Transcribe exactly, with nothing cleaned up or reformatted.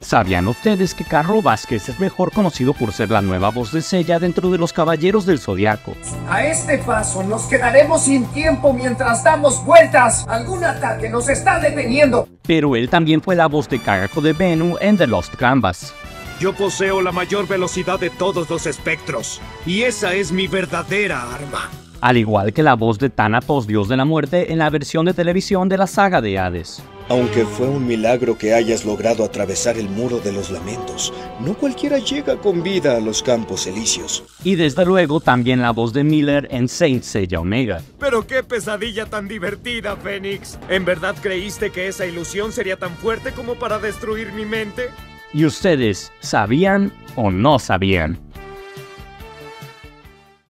¿Sabían ustedes que Carlo Vázquez es mejor conocido por ser la nueva voz de Seiya dentro de los Caballeros del Zodiaco? A este paso nos quedaremos sin tiempo mientras damos vueltas. Algún ataque nos está deteniendo. Pero él también fue la voz de Kagako de Venu en The Lost Canvas. Yo poseo la mayor velocidad de todos los espectros, y esa es mi verdadera arma. Al igual que la voz de Thanatos, dios de la muerte, en la versión de televisión de la saga de Hades. Aunque fue un milagro que hayas logrado atravesar el muro de los lamentos, no cualquiera llega con vida a los campos elíseos. Y desde luego también la voz de Miller en Saint Seiya Omega. Pero qué pesadilla tan divertida, Fénix. ¿En verdad creíste que esa ilusión sería tan fuerte como para destruir mi mente? ¿Y ustedes sabían o no sabían?